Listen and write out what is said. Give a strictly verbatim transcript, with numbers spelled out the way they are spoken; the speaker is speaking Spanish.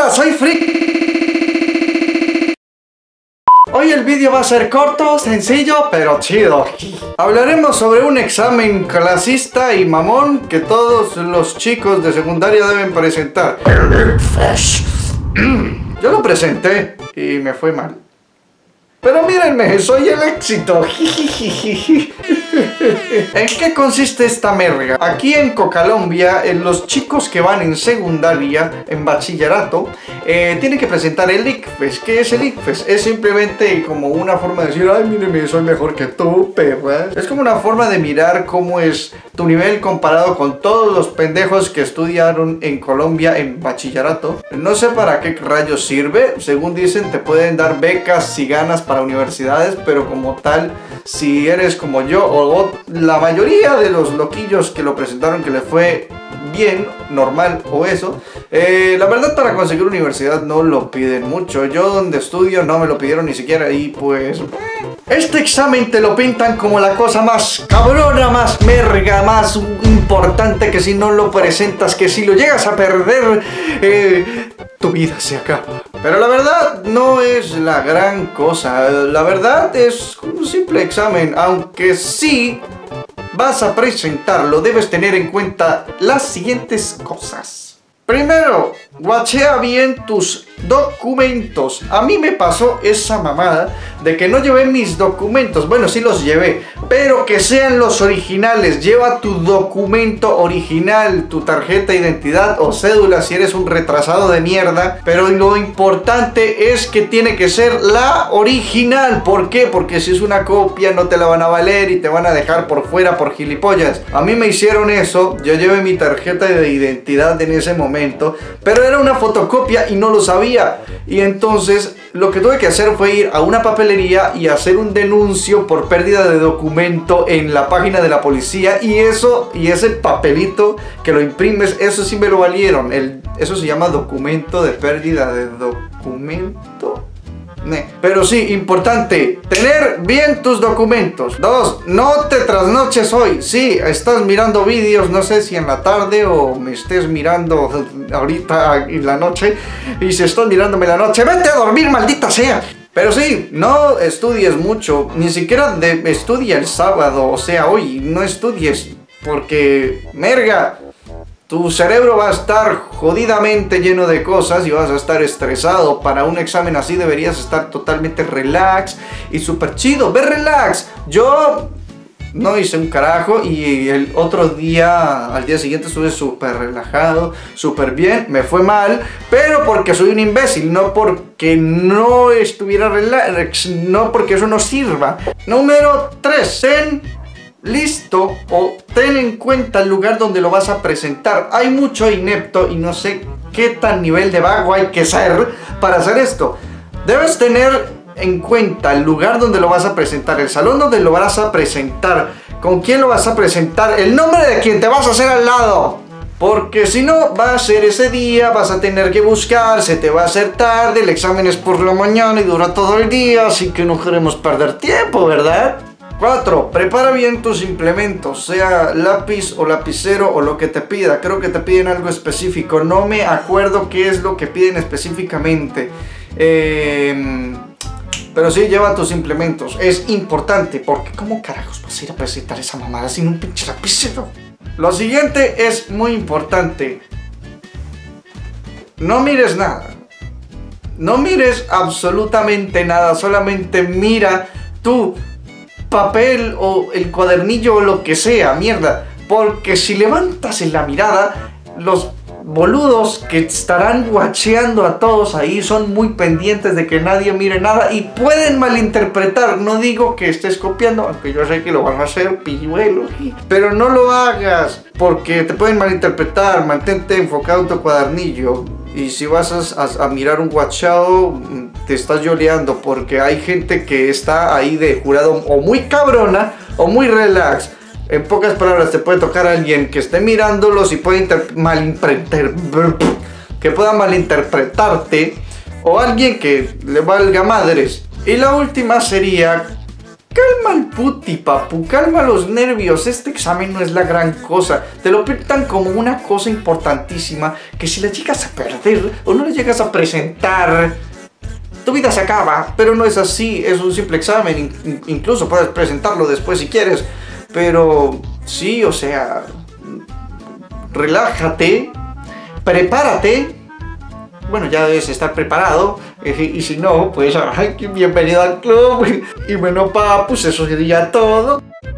Hola, soy Freak. Hoy el vídeo va a ser corto, sencillo, pero chido. Hablaremos sobre un examen clasista y mamón que todos los chicos de secundaria deben presentar. El ICFES. Yo lo presenté y me fue mal. Pero mírenme, soy el éxito. ¿En qué consiste esta merga? Aquí en Colombia, en los chicos que van en secundaria, en bachillerato, eh, tienen que presentar el ICFES. ¿Qué es el ICFES? Es simplemente como una forma de decir, ay, míreme, soy mejor que tú, perra. Es como una forma de mirar cómo es tu nivel comparado con todos los pendejos que estudiaron en Colombia en bachillerato. No sé para qué rayos sirve. Según dicen, te pueden dar becas si ganas para universidades, pero como tal, si eres como yo o la mayoría de los loquillos que lo presentaron que le fue bien, normal o eso, eh, la verdad para conseguir universidad no lo piden mucho. Yo donde estudio no me lo pidieron ni siquiera y pues... Este examen te lo pintan como la cosa más cabrona, más merga, más importante, que si no lo presentas, que si lo llegas a perder, eh, tu vida se acaba. Pero la verdad no es la gran cosa. La verdad es un simple examen, aunque sí vas a presentarlo, debes tener en cuenta las siguientes cosas. Primero, guachea bien tus documentos. A mí me pasó esa mamada de que no llevé mis documentos. Bueno, sí los llevé, pero que sean los originales. Lleva tu documento original, tu tarjeta de identidad o cédula si eres un retrasado de mierda. Pero lo importante es que tiene que ser la original. ¿Por qué? Porque si es una copia no te la van a valer y te van a dejar por fuera por gilipollas. A mí me hicieron eso. Yo llevé mi tarjeta de identidad en ese momento, pero era una fotocopia y no lo sabía. Y entonces lo que tuve que hacer fue ir a una papelería y hacer un denuncio por pérdida de documento en la página de la policía. Y eso, y ese papelito que lo imprimes, eso sí me lo valieron. El, eso se llama documento de pérdida de documento. Pero sí, importante, tener bien tus documentos. Dos, no te trasnoches hoy. Sí, estás mirando vídeos, no sé si en la tarde o me estés mirando ahorita en la noche. Y si estás mirándome en la noche, vete a dormir, maldita sea. Pero sí, no estudies mucho, ni siquiera de, estudia el sábado, o sea, hoy no estudies, porque, merga, tu cerebro va a estar jodidamente lleno de cosas y vas a estar estresado. Para un examen así deberías estar totalmente relax y súper chido. Ve relax. Yo no hice un carajo y el otro día, al día siguiente estuve súper relajado, súper bien. Me fue mal, pero porque soy un imbécil, no porque no estuviera relax, no porque eso no sirva. Número tres. Ten listo o ten en cuenta el lugar donde lo vas a presentar. Hay mucho inepto y no sé qué tan nivel de vago hay que ser para hacer esto. Debes tener en cuenta el lugar donde lo vas a presentar, el salón donde lo vas a presentar, con quién lo vas a presentar, el nombre de quien te vas a hacer al lado. Porque si no, va a ser ese día, vas a tener que buscar, se te va a hacer tarde, el examen es por la mañana y dura todo el día, así que no queremos perder tiempo, ¿verdad? Cuatro. Prepara bien tus implementos, sea lápiz o lapicero o lo que te pida. Creo que te piden algo específico. No me acuerdo qué es lo que piden específicamente. Eh, pero sí, lleva tus implementos. Es importante porque ¿cómo carajos vas a ir a presentar esa mamada sin un pinche lapicero? Lo siguiente es muy importante. No mires nada. No mires absolutamente nada. Solamente mira tú papel o el cuadernillo o lo que sea, mierda, porque si levantas en la mirada, los boludos que estarán guacheando a todos ahí son muy pendientes de que nadie mire nada y pueden malinterpretar. No digo que estés copiando, aunque yo sé que lo van a hacer, pilluelo, pero no lo hagas porque te pueden malinterpretar. Mantente enfocado en tu cuadernillo. Y si vas a, a, a mirar un guachado, te estás yoleando porque hay gente que está ahí de jurado o muy cabrona o muy relax. En pocas palabras, te puede tocar a alguien que esté mirándolos y puede malinterpretar, que pueda malinterpretarte, o alguien que le valga madres. Y la última sería calma el puti, papu, calma los nervios. Este examen no es la gran cosa. Te lo pintan como una cosa importantísima que si la llegas a perder o no la llegas a presentar, tu vida se acaba. Pero no es así, es un simple examen. In- incluso puedes presentarlo después si quieres. Pero sí, o sea, relájate, prepárate. Bueno, ya debes estar preparado. Y si no, pues ay, bienvenido al club. Y bueno, pa, pues eso sería todo.